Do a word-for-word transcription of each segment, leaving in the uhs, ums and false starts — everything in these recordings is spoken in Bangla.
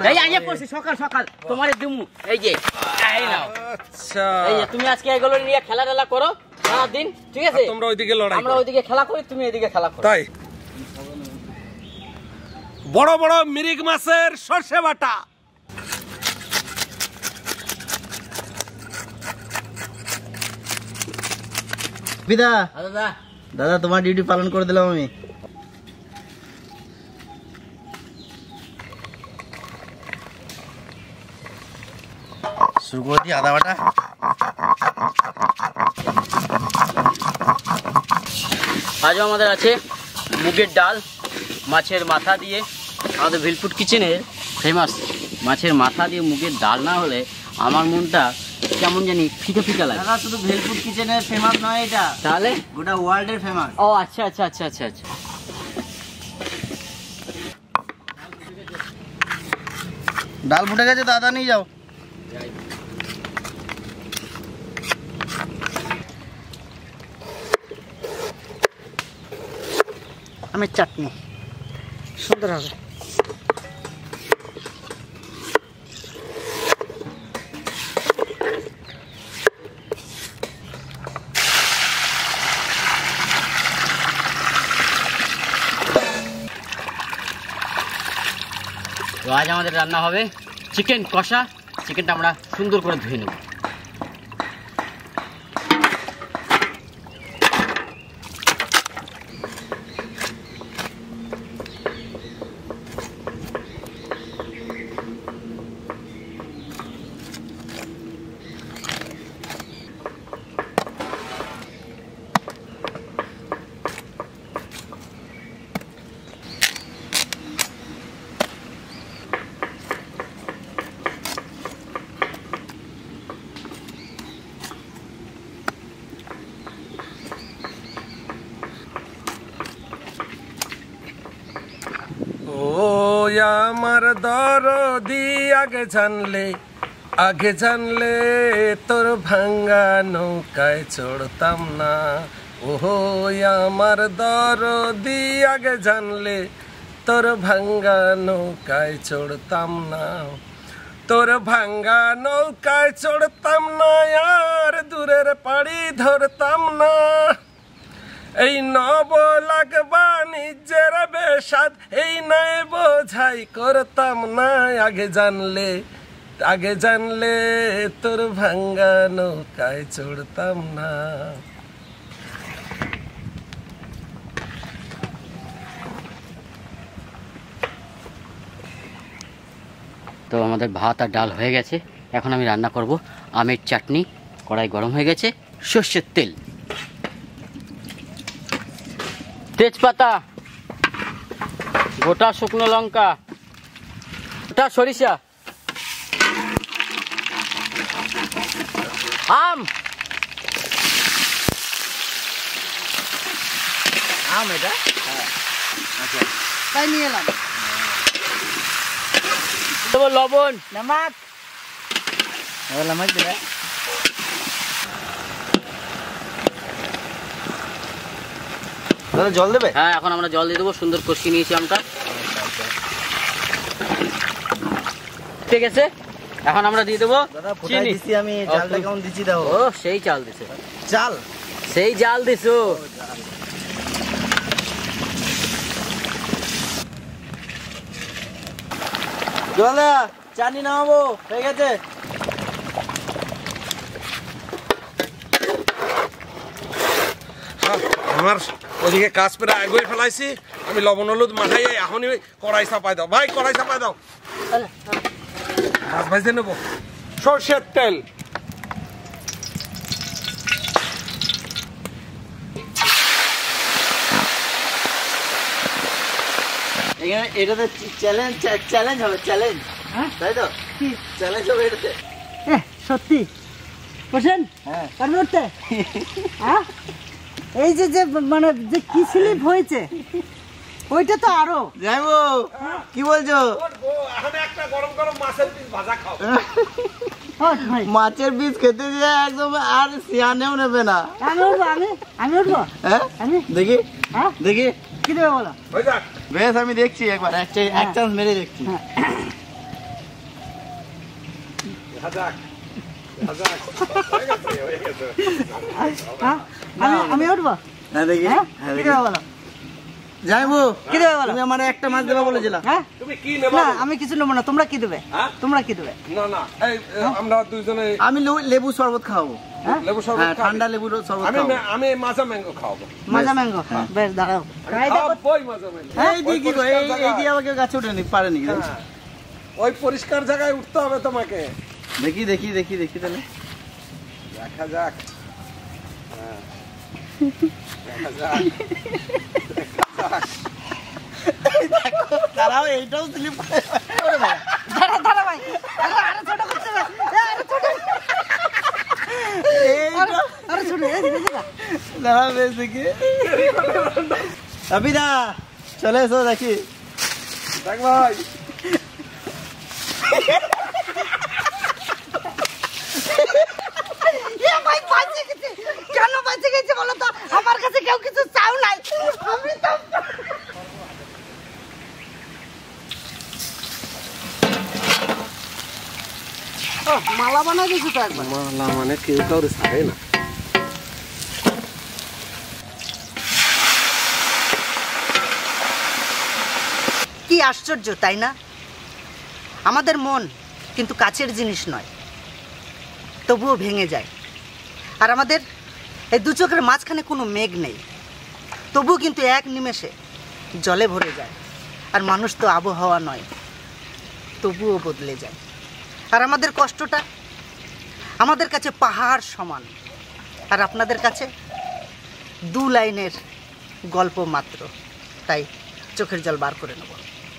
এই আইয়া পড়ছি সকাল সকাল তোমারে দিমু এই যে এই নাও। আচ্ছা এই যে তুমি আজকে এগুলো নিয়ে খেলা টেলা করো সারা দিন, ঠিক আছে? তোমরা ওইদিকে লড়াই, আমরা ওইদিকে খেলা করি, তুমি এদিকে খেলা করো। তাই বড় বড় মিরিক মাছের সরষে বাটা। বিদা দাদা দাদা তোমার ডিউটি পালন করে দিলাম আমি। শুরু করে দিই আদা বাটা। আজও আমাদের আছে মুগের ডাল মাছের মাথা দিয়ে। আমাদের ভিলফুড কিচেনের ফেমাস মাছের মাথা দিয়ে মুগের ডাল না হলে আমার মনটা কেমন জানি ফিকা ফিকা লাগে। দাদা শুধু ভেলপুর কিচেনের ফেমাস নয় এটা, তাহলে গোটা ওয়ার্ল্ডের ফেমাস। ও আচ্ছা আচ্ছা আচ্ছা আচ্ছা আচ্ছা ডাল ফুটে গেছে, দাদা নিয়ে যাও। আমের চাটনি সুন্দর হবে। তো আজ আমাদের রান্না হবে চিকেন কষা। চিকেনটা আমরা সুন্দর করে ধুয়ে নেব। ও আমার দরদি আগে জানলে আগে জানলে তোর ভাঙ্গা নৌকায় চড়তাম না। ওহো আমার দরদি আগে জানলে তোর ভাঙ্গা নৌকায় চড়তাম না। তোর ভাঙ্গা নৌকায় চড়তাম না আর দূরের পাড়ি ধরতাম না। এই নব লাগবা নিজের বেশাদ এই নাই বোঝাই করতাম না। আগে জানলে আগে জানলে তোর ভাঙ্গা নৌকায় চড়তাম না। তো আমাদের ভাত আর ডাল হয়ে গেছে। এখন আমি রান্না করব আমের চাটনি। কড়াই গরম হয়ে গেছে, সর্ষের তেল, তেজপাতা, গোটা শুকনো লঙ্কা, গোটা সরিষা, আম আম এটা আচ্ছা তাই নিয়ে এলাম। দেবো লবণ, নামাক নামাক দিলে দাদা জল দেবে? হ্যাঁ এখন আমরা জল দিয়ে দেবো। সুন্দর কষিয়ে নিয়েছি আমটা, ঠিক আছে? এখন আমরা দিয়ে দেবো দাদা ফুটাই দিছি আমি। জালটা কেমন দিছি দাও? ও সেই চাল দিছে, চাল সেই জাল দিছো। দাদা চাটনি নামাবো, হয়ে গেছে। আমার ওদিকে কাজ পেরে আগুয়ে ফেলাইছি, আমি লবণ হলুদ মাখাই এখনই কড়াই চাপাই দাও। ভাই কড়াই চাপাই দাও, মাছ ভাজতে নেবো। সর্ষের তেল, এখানে এটাতে চ্যালেঞ্জ চ্যালেঞ্জ হবে, চ্যালেঞ্জ, তাই তো? কি চ্যালেঞ্জ হবে এটাতে? সত্যি বসেন হ্যাঁ কারণ উঠতে এই যে যে মানে যে কি স্লিপ হয়েছে ওইটা তো আরো যাইবো। কি বলছো? এখন একটা গরম গরম মাছের পিস ভাজা খাও। মাছের পিস খেতে দিয়ে একদম আর সিয়ানেও নেবে না। আমি উঠবো, আমি আমি উঠবো, হ্যাঁ আমি দেখি হ্যাঁ দেখি কি দেবে বলো? হয়ে যাক, বেশ আমি দেখছি একবার, একটা এক চান্স মেরে দেখছি। হ্যাঁ? আমি- আমি উঠবো হ্যাঁ দেখি হ্যাঁ হ্যাঁ কি দেখি দেবে বলো যাইবো কি দেবে বলো তুমি আমার একটা মাছ দেবা বলেছিলা হ্যাঁ তুমি কি নেবা না আমি কিছু নেবো না তোমরা কি দেবে হ্যাঁ? তোমরা কি দেবে না না এই আমরা দুইজনে আমি লে- লেবু শরবত খাওয়াবো হ্যাঁ লেবু শরবত হ্যাঁ খাবি? ঠান্ডা লেবুর শরবত আমি খাওয়াবো আমি মাজা ম্যাঙ্গো খাওয়াবো মাজা ম্যাঙ্গো বেশ দাঁড়াও আমি খাওয়াবোই মাজা ম্যাঙ্গো এই দিয়ে কি গো, এই এই দিয়ে আমাকে গাছে উঠে নি পারেনি হ্যাঁ। ওই পরিষ্কার জায়গায় উঠতে হবে তোমাকে দেখি দেখি দেখি দেখি তাহলে দেখা যাক হ্যাঁ। দেখা যাক দাঁড়াও এইটাও স্লিপ দাঁড়া দাঁড়া ভাই আরে আরে ছোট করতে হবে এ, আরে ছোট এইটা আরে ছোট এই দিকে দিকে। দাঁড়াও বেশ দেখি অবিদা চলে এসো দেখি দেখ ভাই এ ভাই বাঁচে গেছে কেন বাঁচে গেছে বলো তো আমার কাছে কেউ কিছু চাও নাই আমি তো ও, মালা বানাই দিয়েছো তো একবার মালা মানে কেউ কাউরে ছাড়ে না কি আশ্চর্য তাই না আমাদের মন কিন্তু কাছের জিনিস নয় তবুও ভেঙে যায় আর আমাদের এই দু চোখের মাঝখানে কোনো মেঘ নেই তবুও কিন্তু এক নিমেষে জলে ভরে যায় আর মানুষ তো আবহাওয়া নয় তবুও বদলে যায় আর আমাদের কষ্টটা আমাদের কাছে পাহাড় সমান আর আপনাদের কাছে দু লাইনের গল্প মাত্র তাই চোখের জল বার করে নেব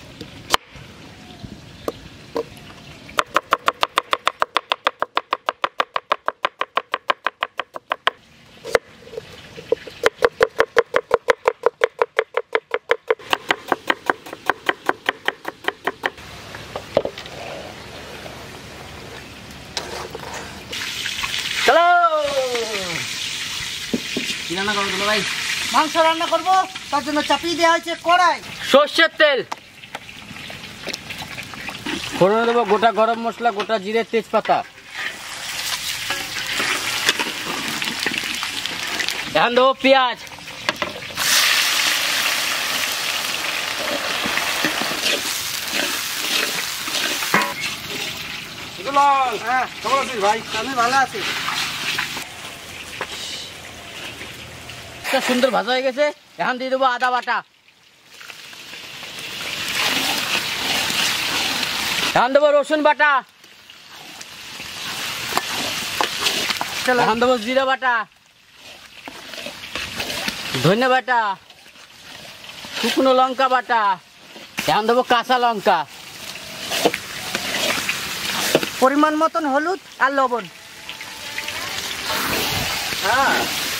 চলো কি রান্না করবো দুলা ভাই মাংস রান্না করব তার জন্য চাপিয়ে দেওয়া হয়েছে কড়াই সর্ষের তেল ফোড়নে দেবো গোটা গরম মশলা গোটা জিরে তেজপাতা এখন দেবো পেঁয়াজ দুলাল হ্যাঁ কেমন আছিস ভাই আমি ভালো আছি একটা সুন্দর ভাজা হয়ে গেছে এখন দিয়ে দেবো আদা বাটা এখন দেবো রসুন বাটা চলো এখন দেবো জিরা বাটা ধনে বাটা শুকনো লঙ্কা বাটা এখন দেবো কাঁচা লঙ্কা পরিমাণ মতন হলুদ আর লবণ হ্যাঁ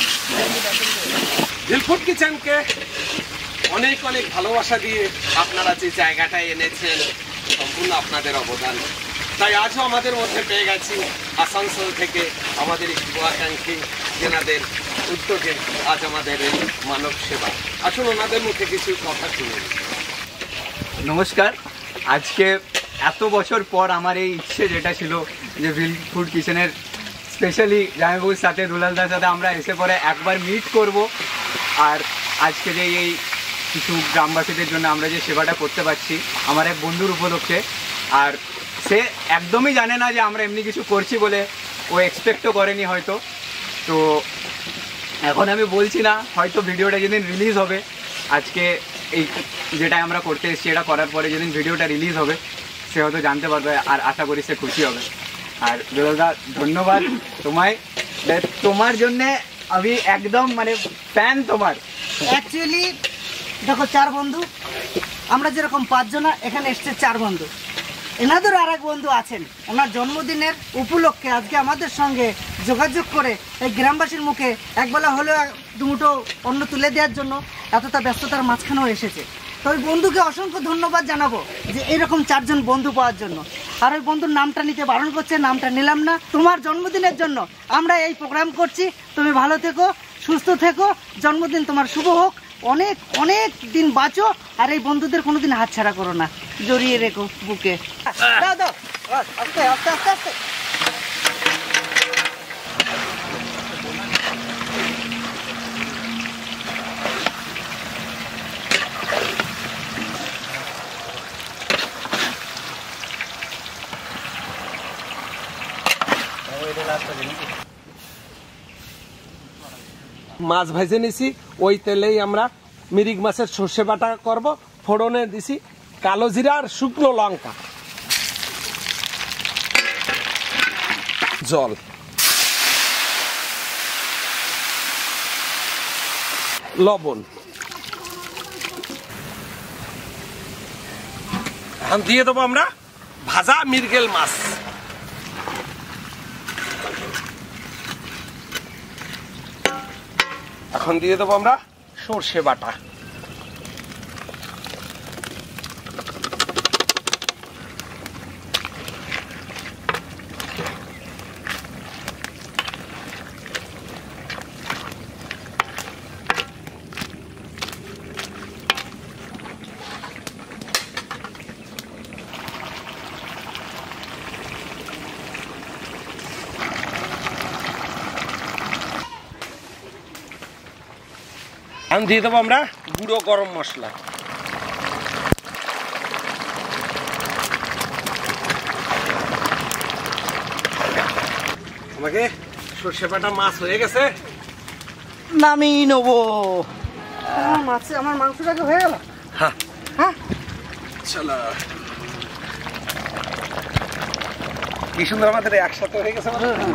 দিলফুট কিচেনকে অনেক অনেক ভালোবাসা দিয়ে আপনারা যে জায়গাটা এনেছেন সম্পূর্ণ আপনাদের অবদান তাই আজও আমাদের মধ্যে পেয়ে গেছি আসানসোল থেকে আমাদের এই শুভাকাঙ্ক্ষী যেনাদের উদ্যোগে আজ আমাদের এই মানব সেবা আসুন ওনাদের মুখে কিছু কথা শুনুন নমস্কার আজকে এত বছর পর আমার এই ইচ্ছে যেটা ছিল যে ভিল ফুড কিচেনের স্পেশালি জামাইবাবুর সাথে দুলালদার সাথে আমরা এসে পরে একবার মিট করব আর আজকে যে এই কিছু গ্রামবাসীদের জন্য আমরা যে সেবাটা করতে পারছি আমার এক বন্ধুর উপলক্ষে আর সে একদমই জানে না যে আমরা এমনি কিছু করছি বলে ও এক্সপেক্টও করেনি হয়তো তো এখন আমি বলছি না হয়তো ভিডিওটা যেদিন রিলিজ হবে আজকে এই যেটা আমরা করতে এসেছি এটা করার পরে যেদিন ভিডিওটা রিলিজ হবে সে হয়তো জানতে পারবে আর আশা করি সে খুশি হবে আর দুলালদা ধন্যবাদ তোমায় তোমার জন্যে আমি একদম মানে ফ্যান তোমার অ্যাকচুয়ালি দেখো চার বন্ধু আমরা যেরকম পাঁচজনা এখানে এসছে চার বন্ধু এনাদের আর এক বন্ধু আছেন ওনার জন্মদিনের উপলক্ষে আজকে আমাদের সঙ্গে যোগাযোগ করে এই গ্রামবাসীর মুখে একবেলা হলেও দুমুঠো অন্ন তুলে দেওয়ার জন্য এতটা ব্যস্ততার মাঝখানেও এসেছে তো ওই বন্ধুকে অসংখ্য ধন্যবাদ জানাবো যে এরকম চারজন বন্ধু পাওয়ার জন্য আর ওই বন্ধুর নামটা নিতে বারণ করছে নামটা নিলাম না তোমার জন্মদিনের জন্য আমরা এই প্রোগ্রাম করছি তুমি ভালো থেকো সুস্থ থেকো জন্মদিন তোমার শুভ হোক অনেক অনেক দিন বাঁচো আর এই বন্ধুদের কোনোদিন হাতছাড়া করো না জড়িয়ে রেখো বুকে দাও দাও আস্তে আস্তে আস্তে আস্তে মাছ ভেজে নিছি, ওই তেলেই আমরা মিরিগ মাছের সর্ষে বাটা করব। ফোড়নে দিছি কালো জিরা আর শুকনো লঙ্কা, জল, লবণ, এখন দিয়ে দেবো আমরা ভাজা মৃগেল মাছ। এখন দিয়ে দেবো আমরা সর্ষে বাটা, এখন দিয়ে দেবো আমরা গুঁড়ো গরম মশলা, আমাকে সর্ষে বাটা মাছ হয়ে গেছে, নামিয়ে নেবো। আমার মাছ আমার মাংসটাকে হয়ে গেল। হ্যাঁ হ্যাঁ চলো, কি সুন্দর আমাদের একসাথে হয়ে গেছে।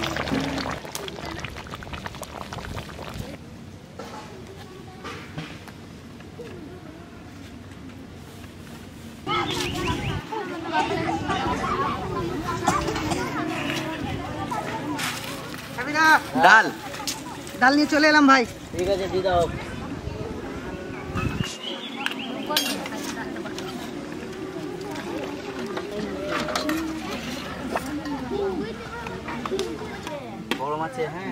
ডাল ডাল নিয়ে চলে এলাম ভাই। ঠিক আছে, দিয়ে দাও। বড় মাছে, হ্যাঁ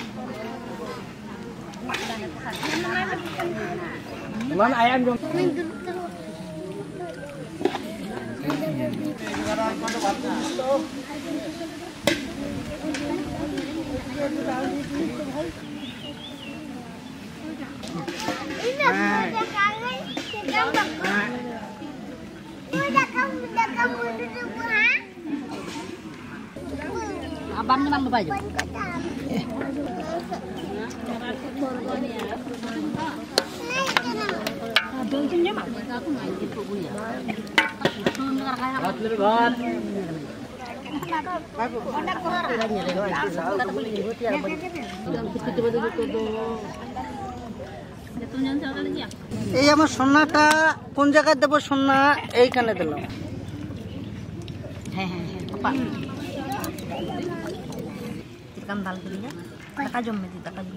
Abang ni mana baju? Abang tu ni mana? Aku main di pukul ya. ভাত ভাত এই আমার সোনাটা কোন জায়গায় দেবো? সোনা এইখানে দিলাম। Heh heh heh. Pak. Tikam dal dulu ya. Taka jom mesti taka jom.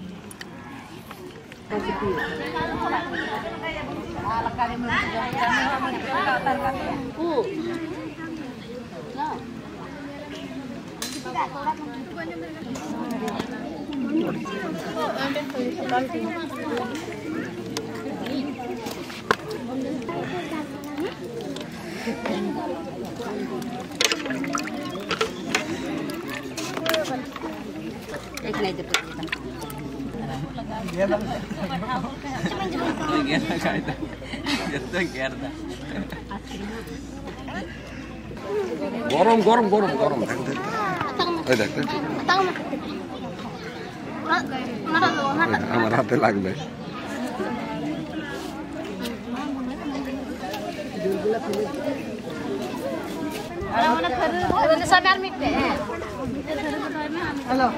Uh. एक नहीं देते গরম গরম গরম গরম এই দেখ আমার হাতে লাগবে। হ্যালো,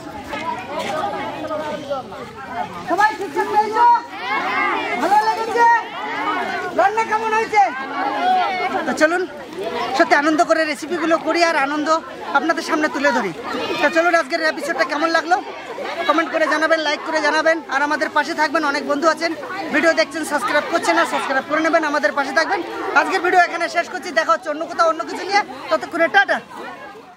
সবাই ঠিকঠাক পেয়েছো? ভালো লেগেছে? রান্না কেমন হয়েছে? তো চলুন সত্যি আনন্দ করে রেসিপিগুলো করি আর আনন্দ আপনাদের সামনে তুলে ধরি। তো চলুন আজকের এপিসোডটা কেমন লাগলো কমেন্ট করে জানাবেন, লাইক করে জানাবেন, আর আমাদের পাশে থাকবেন। অনেক বন্ধু আছেন ভিডিও দেখছেন, সাবস্ক্রাইব করছেন না, সাবস্ক্রাইব করে নেবেন, আমাদের পাশে থাকবেন। আজকের ভিডিও এখানে শেষ করছি, দেখা হচ্ছে অন্য কোথাও অন্য কিছু নিয়ে। ততক্ষণে টাটা।